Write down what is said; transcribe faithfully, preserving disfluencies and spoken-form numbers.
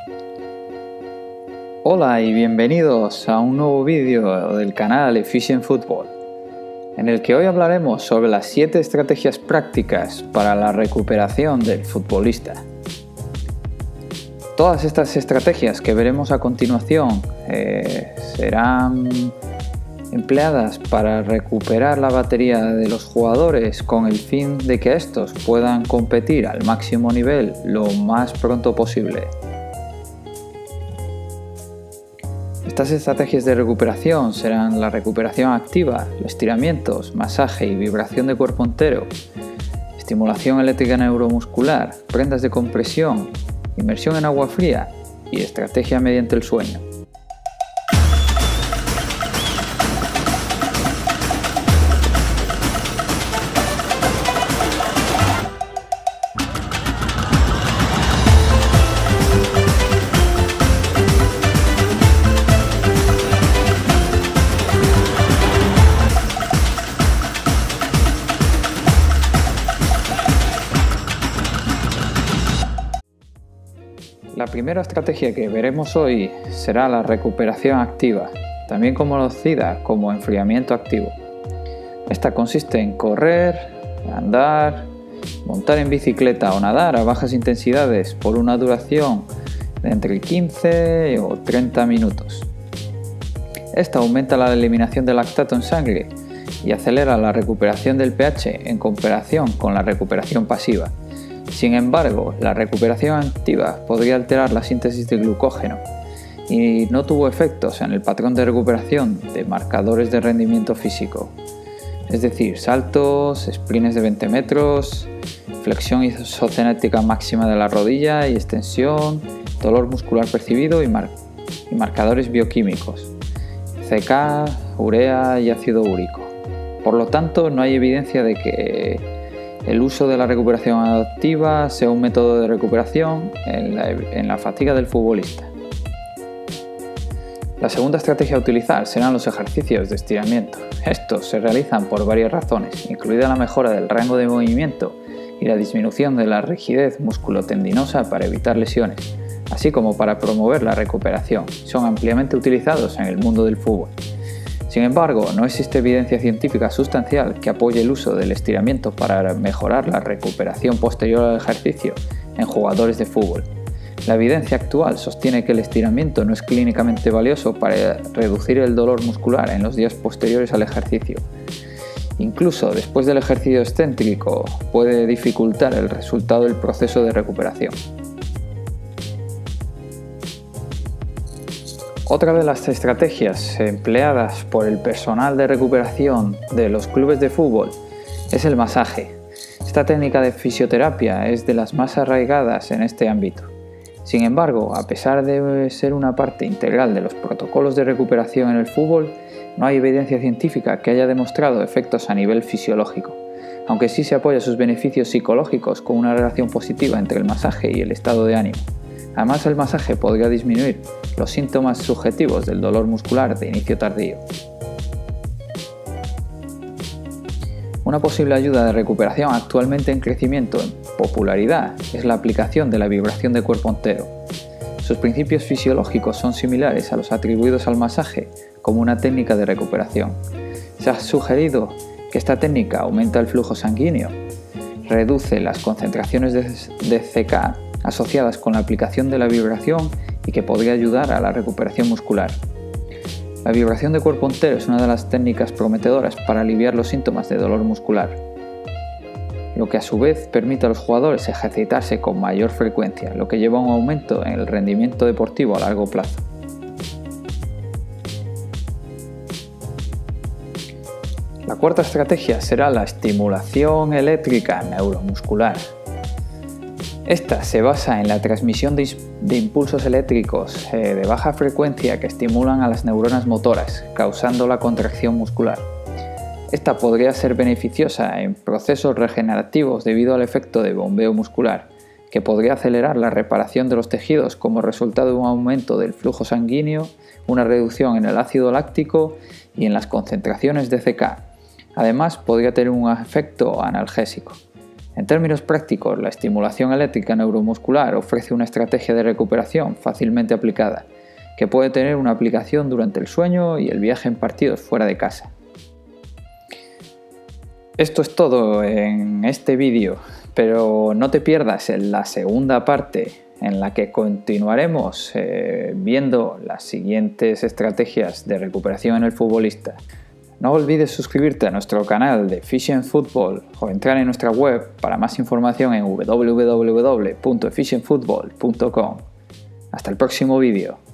Hola y bienvenidos a un nuevo vídeo del canal Efficient Football, en el que hoy hablaremos sobre las siete estrategias prácticas para la recuperación del futbolista. Todas estas estrategias que veremos a continuación eh, serán empleadas para recuperar la batería de los jugadores con el fin de que estos puedan competir al máximo nivel lo más pronto posible. Estas estrategias de recuperación serán la recuperación activa, los estiramientos, masaje y vibración de cuerpo entero, estimulación eléctrica neuromuscular, prendas de compresión, inmersión en agua fría y estrategia mediante el sueño. La primera estrategia que veremos hoy será la recuperación activa, también conocida como enfriamiento activo. Esta consiste en correr, andar, montar en bicicleta o nadar a bajas intensidades por una duración de entre quince o treinta minutos. Esta aumenta la eliminación de lactato en sangre y acelera la recuperación del pH en comparación con la recuperación pasiva. Sin embargo, la recuperación activa podría alterar la síntesis de glucógeno y no tuvo efectos en el patrón de recuperación de marcadores de rendimiento físico, es decir, saltos, sprints de veinte metros, flexión isocinética máxima de la rodilla y extensión, dolor muscular percibido y, mar y marcadores bioquímicos, C K, urea y ácido úrico. Por lo tanto, no hay evidencia de que el uso de la recuperación activa sea un método de recuperación en la, en la fatiga del futbolista. La segunda estrategia a utilizar serán los ejercicios de estiramiento. Estos se realizan por varias razones, incluida la mejora del rango de movimiento y la disminución de la rigidez musculotendinosa para evitar lesiones, así como para promover la recuperación. Son ampliamente utilizados en el mundo del fútbol. Sin embargo, no existe evidencia científica sustancial que apoye el uso del estiramiento para mejorar la recuperación posterior al ejercicio en jugadores de fútbol. La evidencia actual sostiene que el estiramiento no es clínicamente valioso para reducir el dolor muscular en los días posteriores al ejercicio. Incluso después del ejercicio excéntrico puede dificultar el resultado del proceso de recuperación. Otra de las estrategias empleadas por el personal de recuperación de los clubes de fútbol es el masaje. Esta técnica de fisioterapia es de las más arraigadas en este ámbito. Sin embargo, a pesar de ser una parte integral de los protocolos de recuperación en el fútbol, no hay evidencia científica que haya demostrado efectos a nivel fisiológico, aunque sí se apoya sus beneficios psicológicos con una relación positiva entre el masaje y el estado de ánimo. Además, el masaje podría disminuir los síntomas subjetivos del dolor muscular de inicio tardío. Una posible ayuda de recuperación actualmente en crecimiento en popularidad es la aplicación de la vibración de cuerpo entero. Sus principios fisiológicos son similares a los atribuidos al masaje como una técnica de recuperación. Se ha sugerido que esta técnica aumenta el flujo sanguíneo, reduce las concentraciones de, de C K asociadas con la aplicación de la vibración y que podría ayudar a la recuperación muscular. La vibración de cuerpo entero es una de las técnicas prometedoras para aliviar los síntomas de dolor muscular, lo que a su vez permite a los jugadores ejercitarse con mayor frecuencia, lo que lleva a un aumento en el rendimiento deportivo a largo plazo. La cuarta estrategia será la estimulación eléctrica neuromuscular. Esta se basa en la transmisión de, de impulsos eléctricos eh, de baja frecuencia que estimulan a las neuronas motoras, causando la contracción muscular. Esta podría ser beneficiosa en procesos regenerativos debido al efecto de bombeo muscular, que podría acelerar la reparación de los tejidos como resultado de un aumento del flujo sanguíneo, una reducción en el ácido láctico y en las concentraciones de C K. Además, podría tener un efecto analgésico. En términos prácticos, la estimulación eléctrica neuromuscular ofrece una estrategia de recuperación fácilmente aplicada, que puede tener una aplicación durante el sueño y el viaje en partidos fuera de casa. Esto es todo en este vídeo, pero no te pierdas en la segunda parte en la que continuaremos eh, viendo las siguientes estrategias de recuperación en el futbolista. No olvides suscribirte a nuestro canal de Efficient Football o entrar en nuestra web para más información en w w w punto efficient football punto com. Hasta el próximo vídeo.